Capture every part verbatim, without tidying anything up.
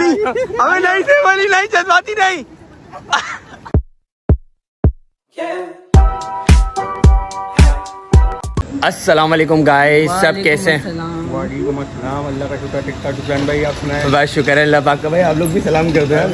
अली, अबे नहीं सैफ अली नहीं, जज्बाती नहीं। अस्सलाम वालेकुम गाइस, सब कैसे हैं? वालेकुम अस्सलाम, अल्लाह का शुक्र ठीक ठाक। हुसैन भाई आप सुनाएं? बस शुक्र है अल्लाह पाक का। भाई आप लोग भी सलाम कर दो यार।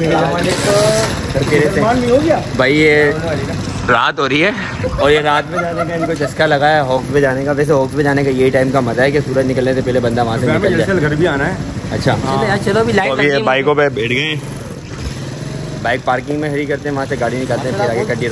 भाई ये रात हो रही है और ये रात में जाने का इनको चस्का लगा है हॉक पे जाने का। वैसे हॉक पे जाने का यही टाइम का मजा है कि सूरज निकलने से पहले बंदा वहाँ से निकल जाए। घर भी आना है। अच्छा चलो अभी लाइट तो अभी बाइकों पे बैठ गए, बाइक पार्किंग में खड़ी करते हैं, वहाँ से गाड़ी निकालते हैं, फिर आगे कटी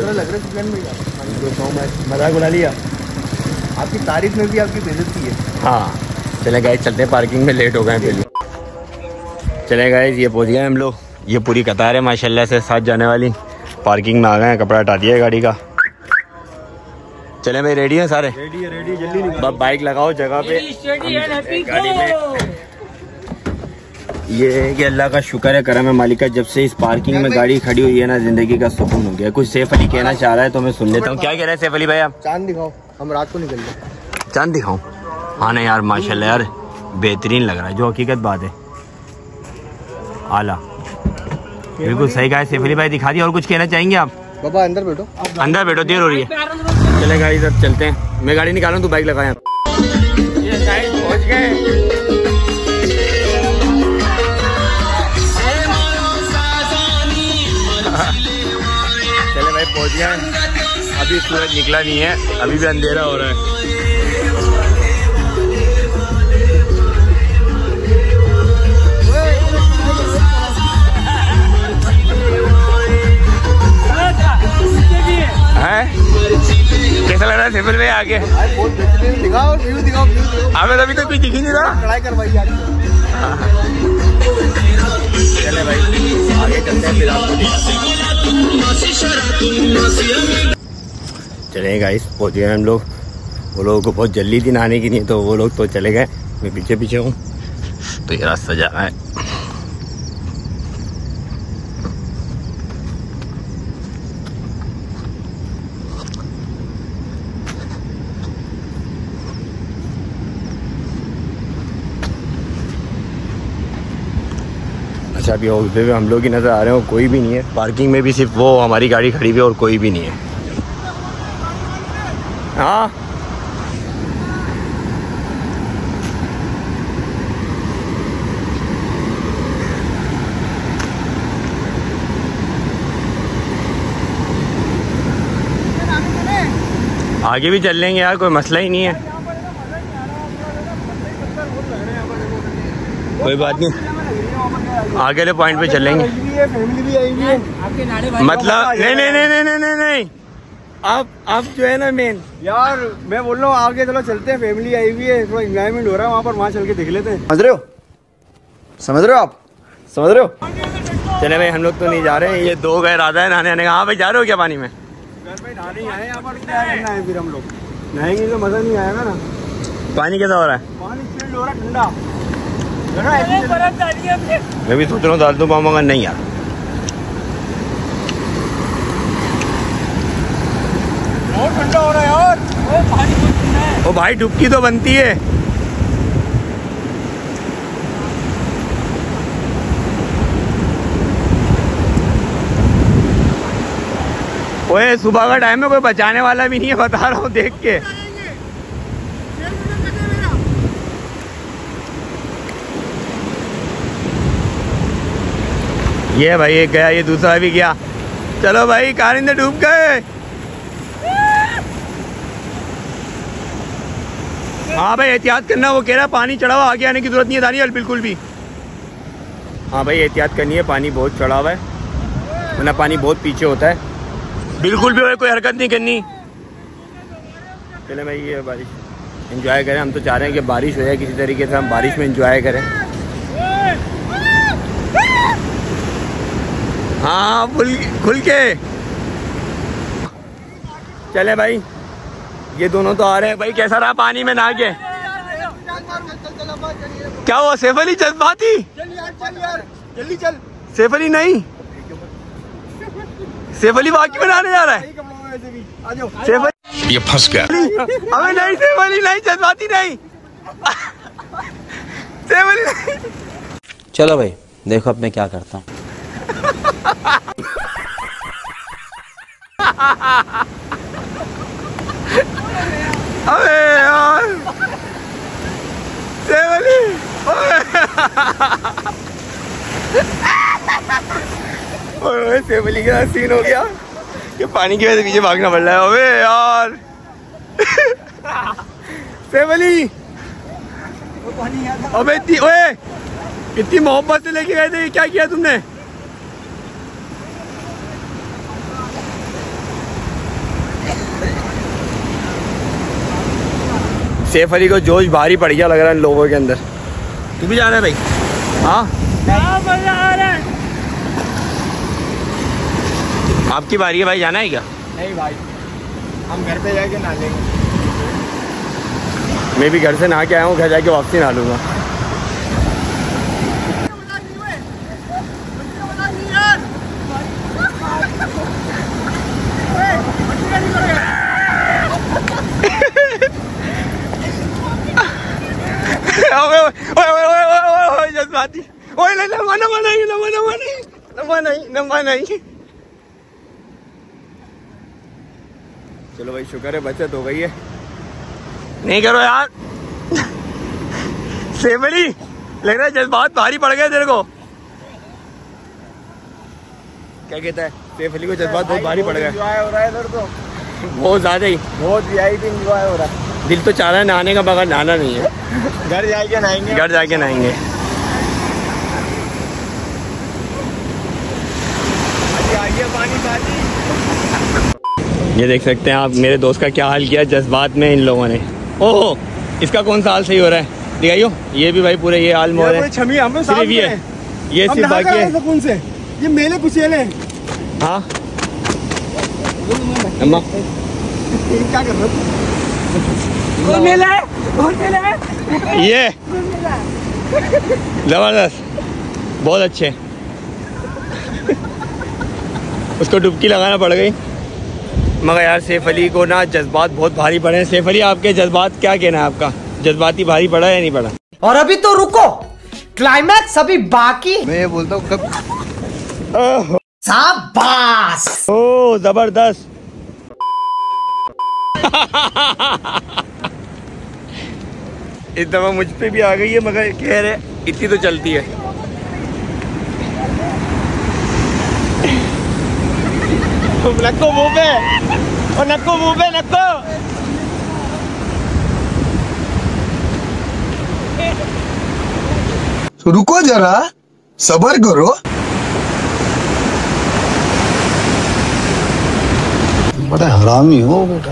मजाक उड़ा लिया, आपकी तारीफ में भी आपकी बेइज्जती है। हाँ चले गए, चलते हैं, पार्किंग में लेट हो गए पहले। चले गए, ये पहुँच गए हम लोग। ये पूरी कतार है माशाल्लाह से साथ जाने वाली। पार्किंग में आ गए, कपड़ा हटा दिया है गाड़ी का। चले भाई, रेडी हैं सारे? रेडी है, रेडी जल्दी निकालो। बाइक लगाओ जगह पे गाड़ी में। ये है कि अल्लाह का शुक्र है, करम है मालिक का, जब से इस पार्किंग में गाड़ी खड़ी हुई है ना, जिंदगी का सुकून हो गया। कुछ सैफ अली कहना चाह रहा है तो मैं सुन लेता हूँ। क्या कह रहे हैं सैफ अली भाई आप? चांद दिखाओ, हम रात को निकल जाए। चांद दिखाऊं? हाँ नहीं यार माशाल्लाह यार बेहतरीन लग रहा है, जो हकीकत बात है। आला बिल्कुल सही कहा सैफ अली भाई, दिखा दिया। और कुछ कहना चाहेंगे आप? बाबा अंदर बैठो, अंदर बैठो, देर हो रही है। चले गाड़ी सब चलते हैं, मैं गाड़ी निकालूं, तू बाइक लगाया। पहुंच गए। चले भाई पहुंच गए। अभी सूरज निकला नहीं है, अभी भी अंधेरा हो रहा है। है कैसा लग रहा है सैफ अली भाई आगे? दिखाओ व्यू दिखाओ, हमें अभी तो कुछ दिख ही नहीं रहा। लड़ाई करवाई आज। चले भाई आगे चलते हैं, फिर आपको दिखाते हैं। चले गाइस पहुंच गए हम लोग। वो लोगों को बहुत जल्दी थी नहाने की, नहीं तो वो लोग तो चले गए, मैं पीछे पीछे हूँ। तो ये रास्ता जा रहा है। अच्छा अभी होते हुए हम लोग ही नज़र आ रहे हो, कोई भी नहीं है पार्किंग में भी, सिर्फ वो हमारी गाड़ी खड़ी हुई है और कोई भी नहीं है। हाँ आगे भी चल लेंगे यार, कोई मसला ही नहीं है, कोई बात नहीं, आगे वाले पॉइंट पे चलेंगे। फैमिली भी आई हुई है, मतलब नहीं नहीं नहीं नहीं नहीं नहीं आप आप जो है ना मेन यार मैं बोल रहा हूँ आगे चलो चलते हैं, फैमिली आई हुई है, थोड़ा एंजॉयमेंट हो रहा है वहाँ पर, वहाँ चल के देख लेते हैं। समझ रहे हो, समझ रहे हो आप, समझ रहे हो? चले भाई हम लोग तो नहीं जा रहे हैं, ये दो गए राधा है नहाने आने का। हाँ भाई जा रहे हो क्या पानी में? घर पे नहाने आए यहाँ पर, क्या करना है फिर हम लोग? नहाएंगे तो मजा नहीं आएगा ना। पानी कैसा हो रहा है? पानी चिल्ड हो रहा है, ठंडा। मैं भी सोच रहा हूँ डाल दूँ पाऊँ, मगर नहीं यार बहुत ठंडा हो रहा है यार। ओ भाई डुबकी तो बनती है। ओए सुबह का टाइम में कोई बचाने वाला भी नहीं है, बता रहा हूँ देख के। ये भाई एक गया, ये दूसरा भी गया। चलो भाई कारिंदे डूब गए। हाँ भाई एहतियात करना, वो कह रहा पानी चढ़ा हुआ, आगे आने की जरूरत नहीं है दानियल बिल्कुल भी। हाँ भाई एहतियात करनी है, पानी बहुत चढ़ा हुआ है, वरना पानी बहुत पीछे होता है। बिल्कुल भी कोई हरकत नहीं करनी। चले भाई ये बारिश एंजॉय करें, हम तो चाह रहे हैं कि बारिश हो जाए किसी तरीके से, हम बारिश में एंजॉय करें। हाँ खुल खुल के चले भाई, ये दोनों तो आ रहे हैं भाई। कैसा रहा पानी में नहा के? क्या हुआ सैफ अली जज्बाती? जल्दी चल। सैफ अली नहीं, सैफ अली वाकई में नहाने जा रहा है। सैफ अली ये फंस गया। अबे नहीं सैफ अली नहीं, जज्बाती नहीं। सैफ अली नहीं। चलो भाई देखो अब मैं क्या करता हूँ। अबे यार सेवली, ओए सेवली का सीन हो गया कि पानी की वजह से पीछे भागना पड़ रहा है। अबे यार सेवली, अबे इतनी ओए इतनी मोहब्बत से लेके गए थे, क्या किया तुमने? सैफ अली को जोश भारी पड़ गया लग रहा है इन लोगों के अंदर। तू भी जा रहा है भाई? हाँ मजा आ रहा है। आपकी बारी है भाई, जाना है क्या? नहीं भाई, हम घर पे जाके नहा लेंगे। मैं भी घर से नहा के आया हूँ, घर जाके वापसी नहा लूंगा। जज्बाती, ओए लम्बा लम्बा नहीं, लम्बा लम्बा नहीं, लम्बा नहीं, लम्बा नहीं। चलो भाई शुक्र है बचत हो गई है। नहीं करो यार सेवली, लग रहा है जज्बात भारी पड़ गए तेरे को। क्या कहता है? सैफ अली को जज्बात बहुत भारी पड़ गए। एंजॉय हो रहा है इधर तो बहुत ज्यादा ही, बहुत वीआईपी एंजॉय हो रहा है। दिल तो चाह रहा है नहाने का, मगर नहाना नहीं है। घर जाके नहाएंगे, घर जाके नहाएंगे। आइए पानी पानी। ये देख सकते हैं आप मेरे दोस्त का क्या हाल किया जज्बात में इन लोगों ने। ओहो, इसका कौन सा हाल सही हो रहा है दिखाइयो। ये भी भाई पूरे ये हाल मोड़ है। छमी हम सिर्फ ये ये सिर्फ बाकी है सुकून से। ये मेले कुचेले। हाँ अम्मा क्या कर रहे हो? कौन मेला है? कौन मेला है? ये जबरदस्त, बहुत अच्छे। उसको डुबकी लगाना पड़ गई, मगर यार सैफ अली को ना जज्बात बहुत भारी पड़े हैं। सैफ अली आपके जज्बात क्या कहना है आपका? जज्बाती भारी पड़ा है या नहीं पड़ा? और अभी तो रुको, क्लाइमैक्स अभी बाकी। मैं ये बोलता हूँ कब शाबाश। ओ जबरदस्त। इस दफा मुझ पे भी आ गई है, मगर कह रहे इतनी तो चलती है। नक्को मुंह पे, और नक्को मुंह पे, नक्को। रुको जरा, सबर करो। बड़ा हरामी हो बेटा।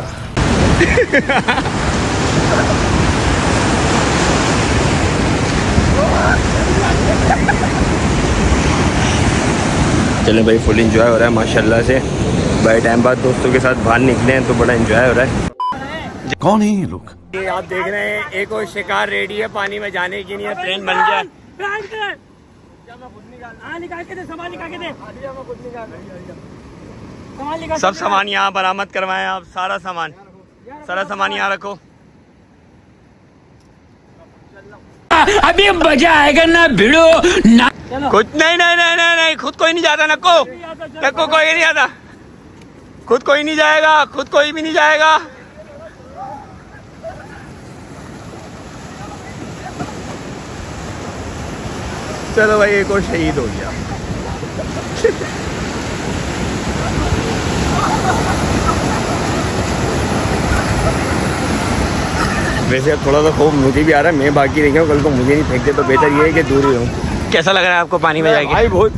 चले भाई, फुल एंजॉय हो रहा है माशाल्लाह से। बड़े टाइम बाद दोस्तों के साथ बाहर निकले हैं तो बड़ा एंजॉय हो रहा है। कौन है ये लोग? ये आप देख रहे हैं एक और शिकार रेडी है पानी में जाने के लिए। प्लेन बन गया। सब सामान यहाँ बरामद करवाएं आप, सारा सामान, सारा सामान यहाँ रखो। अभी मजा आएगा ना भिड़ो ना। खुद नहीं नहीं नहीं नहीं नहीं खुद कोई नहीं जाता। नक्को नक्को कोई नहीं आता, खुद कोई नहीं जाएगा, खुद कोई भी नहीं जाएगा। चलो भाई, एक और शहीद हो गया। वैसे अब थोड़ा सा खूब मुझे भी आ रहा है, मैं बाकी रह गया हूँ। कल को मुझे नहीं फेंकते तो बेहतर ये है कि दूर ही रहूँ। कैसा लग रहा है आपको पानी में जाके? भाई बहुत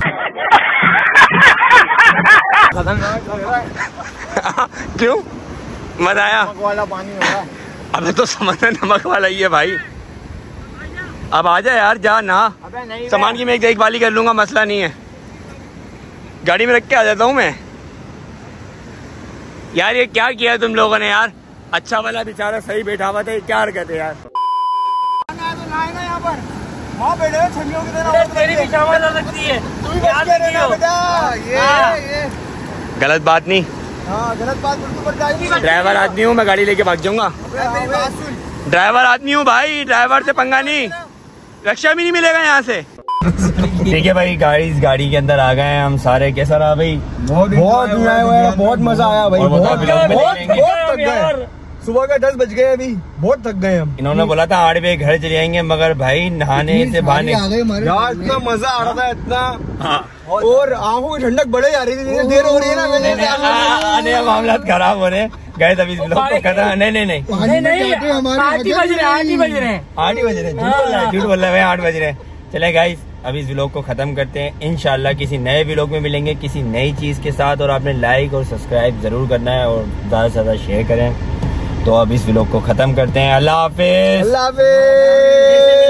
क्यों मजा आया? नमक वाला पानी हो रहा। अबे तो समझना नमक वाला ही है भाई। अब आ जा यार, जा ना। अबे नहीं, सामान की मैं एक देखभाली कर लूंगा, मसला नहीं है। गाड़ी में रख के आ जाता हूँ मैं। यार ये क्या किया तुम लोगों ने यार? अच्छा वाला बेचारा सही बैठा हुआ था, क्या हरकत है यार? यहाँ पर वहाँ बैठे हुए छमियों की तरह। तेरी भी शाबाश हो सकती है। तू भी बच के रहना बेटा। ये ये गलत बात नहीं। हाँ गलत बात बिल्कुल पर जाएगी। ड्राइवर आदमी हूँ मैं, गाड़ी लेके भाग जाऊंगा। मेरी बात सुन। ड्राइवर आदमी हूँ भाई, ड्राइवर से पंगा नहीं। रक्षा भी नहीं मिलेगा यहाँ से। ठीक है भाई, गाड़ी इस गाड़ी के अंदर आ गए हैं हम सारे। कैसा रहा भाई? बहुत एंजॉय हुआ, बहुत मजा आया भाई, और बहुत मतलब vlog में बहुत देखेंगे। बहुत थक गए। सुबह का दस बज गए, अभी बहुत थक गए हम। इन्होंने बोला था आठ बजे घर चले जाएंगे, मगर भाई नहाने से बहाने यार इतना मजा आ रहा था, इतना हाँ। और आंखों की ठंडक बढ़े जा रही थी, जैसे देर हो रही है ना। नहीं नहीं आ- नहीं मामला खराब हो रहे हैं गए तभी ब्लॉग को खत्म। नहीं नहीं नहीं नहीं नहीं आठ ही बज रहे हैं, आठ ही बज रहे हैं। आठ ही बज रहे हैं, झूठ बोल रहा है, झूठ बोल रहा है भाई, आठ बज रहे हैं। चले गाइस, अभी इस व्लॉग को खत्म करते हैं। इंशाल्लाह किसी नए व्लॉग में मिलेंगे किसी नई चीज के साथ। और आपने लाइक और सब्सक्राइब जरूर करना है और ज्यादा से ज्यादा शेयर करें। तो अब इस व्लॉग को खत्म करते हैं। अल्लाह हाफिज। अल्लाह हाफिज।